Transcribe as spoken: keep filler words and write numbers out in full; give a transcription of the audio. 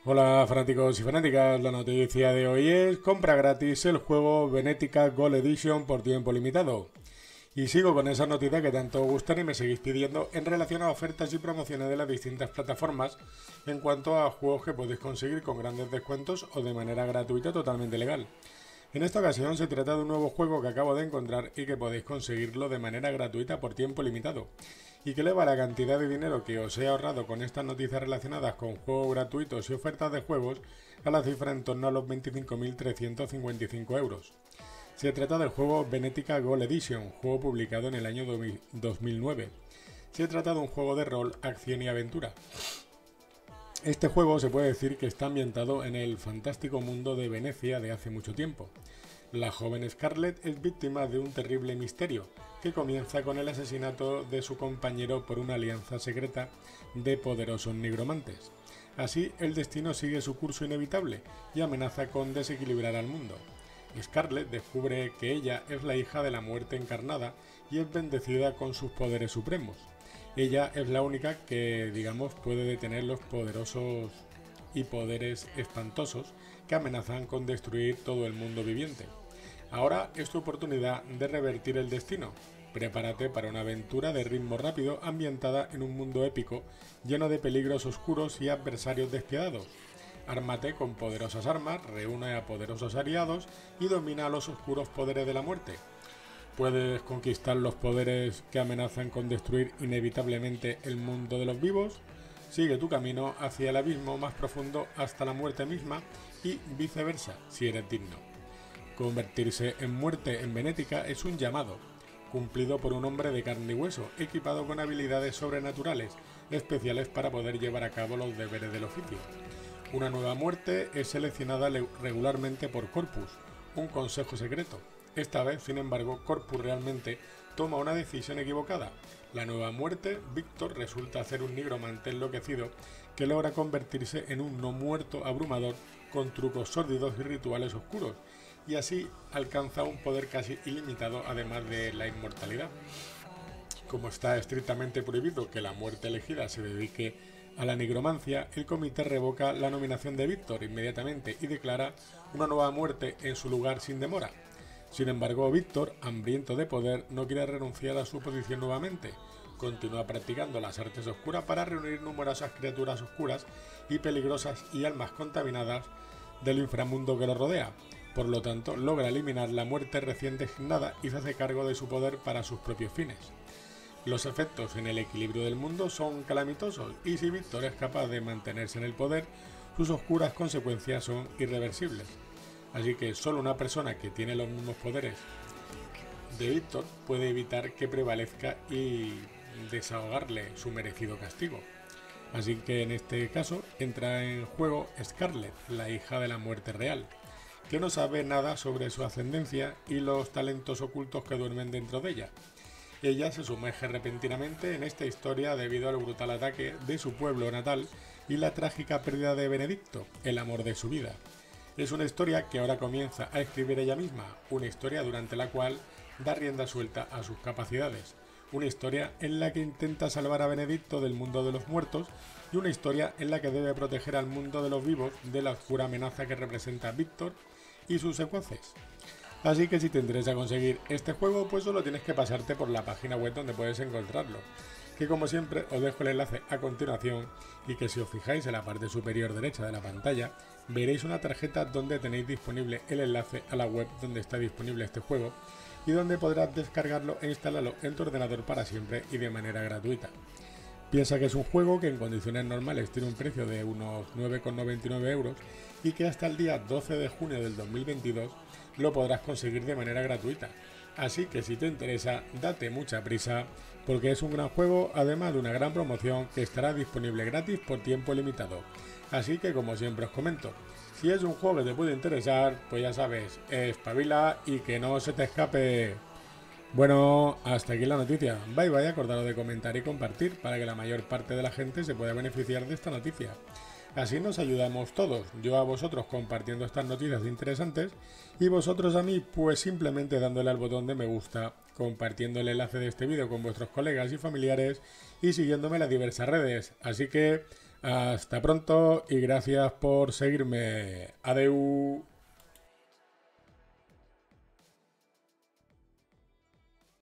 Hola fanáticos y fanáticas, la noticia de hoy es compra gratis el juego Benetica Gold Edition por tiempo limitado. Y sigo con esas noticias que tanto os gustan y me seguís pidiendo en relación a ofertas y promociones de las distintas plataformas en cuanto a juegos que podéis conseguir con grandes descuentos o de manera gratuita totalmente legal. En esta ocasión se trata de un nuevo juego que acabo de encontrar y que podéis conseguirlo de manera gratuita por tiempo limitado, y que eleva la cantidad de dinero que os he ahorrado con estas noticias relacionadas con juegos gratuitos y ofertas de juegos a la cifra en torno a los veinticinco mil trescientos cincuenta y cinco euros. Se trata del juego Benetica Gold Edition, juego publicado en el año dos mil nueve. Se trata de un juego de rol, acción y aventura. Este juego se puede decir que está ambientado en el fantástico mundo de Venecia de hace mucho tiempo. La joven Scarlett es víctima de un terrible misterio que comienza con el asesinato de su compañero por una alianza secreta de poderosos nigromantes. Así, el destino sigue su curso inevitable y amenaza con desequilibrar al mundo. Scarlett descubre que ella es la hija de la muerte encarnada y es bendecida con sus poderes supremos. Ella es la única que, digamos, puede detener los poderosos y poderes espantosos que amenazan con destruir todo el mundo viviente. Ahora es tu oportunidad de revertir el destino. Prepárate para una aventura de ritmo rápido ambientada en un mundo épico, lleno de peligros oscuros y adversarios despiadados. Ármate con poderosas armas, reúne a poderosos aliados y domina los oscuros poderes de la muerte. Puedes conquistar los poderes que amenazan con destruir inevitablemente el mundo de los vivos. Sigue tu camino hacia el abismo más profundo hasta la muerte misma y viceversa, si eres digno. Convertirse en muerte en Benetica es un llamado, cumplido por un hombre de carne y hueso, equipado con habilidades sobrenaturales, especiales para poder llevar a cabo los deberes del oficio. Una nueva muerte es seleccionada regularmente por Corpus, un consejo secreto. Esta vez, sin embargo, Corpus realmente toma una decisión equivocada. La nueva muerte, Víctor, resulta ser un nigromante enloquecido que logra convertirse en un no muerto abrumador con trucos sórdidos y rituales oscuros, y así alcanza un poder casi ilimitado además de la inmortalidad. Como está estrictamente prohibido que la muerte elegida se dedique a la nigromancia, el comité revoca la nominación de Víctor inmediatamente y declara una nueva muerte en su lugar sin demora. Sin embargo, Víctor, hambriento de poder, no quiere renunciar a su posición nuevamente. Continúa practicando las artes oscuras para reunir numerosas criaturas oscuras y peligrosas y almas contaminadas del inframundo que lo rodea. Por lo tanto, logra eliminar la muerte recién designada y se hace cargo de su poder para sus propios fines. Los efectos en el equilibrio del mundo son calamitosos y si Víctor es capaz de mantenerse en el poder, sus oscuras consecuencias son irreversibles. Así que solo una persona que tiene los mismos poderes de Víctor puede evitar que prevalezca y desahogarle su merecido castigo. Así que en este caso entra en juego Scarlett, la hija de la muerte real, que no sabe nada sobre su ascendencia y los talentos ocultos que duermen dentro de ella. Ella se sumerge repentinamente en esta historia debido al brutal ataque de su pueblo natal y la trágica pérdida de Benedicto, el amor de su vida. Es una historia que ahora comienza a escribir ella misma, una historia durante la cual da rienda suelta a sus capacidades, una historia en la que intenta salvar a Benedicto del mundo de los muertos y una historia en la que debe proteger al mundo de los vivos de la oscura amenaza que representa Víctor y sus secuaces. Así que si te interesa conseguir este juego, pues solo tienes que pasarte por la página web donde puedes encontrarlo, que como siempre os dejo el enlace a continuación y que si os fijáis en la parte superior derecha de la pantalla veréis una tarjeta donde tenéis disponible el enlace a la web donde está disponible este juego y donde podrás descargarlo e instalarlo en tu ordenador para siempre y de manera gratuita. Piensa que es un juego que en condiciones normales tiene un precio de unos nueve con noventa y nueve euros y que hasta el día doce de junio del dos mil veintidós lo podrás conseguir de manera gratuita. Así que si te interesa, date mucha prisa porque es un gran juego, además de una gran promoción que estará disponible gratis por tiempo limitado. Así que como siempre os comento, si es un juego que te puede interesar, pues ya sabes, espabila y que no se te escape. Bueno, hasta aquí la noticia. Bye bye, acordaros de comentar y compartir para que la mayor parte de la gente se pueda beneficiar de esta noticia. Así nos ayudamos todos, yo a vosotros compartiendo estas noticias interesantes y vosotros a mí pues simplemente dándole al botón de me gusta, compartiendo el enlace de este vídeo con vuestros colegas y familiares y siguiéndome en las diversas redes. Así que Hasta pronto y gracias por seguirme. Adeu.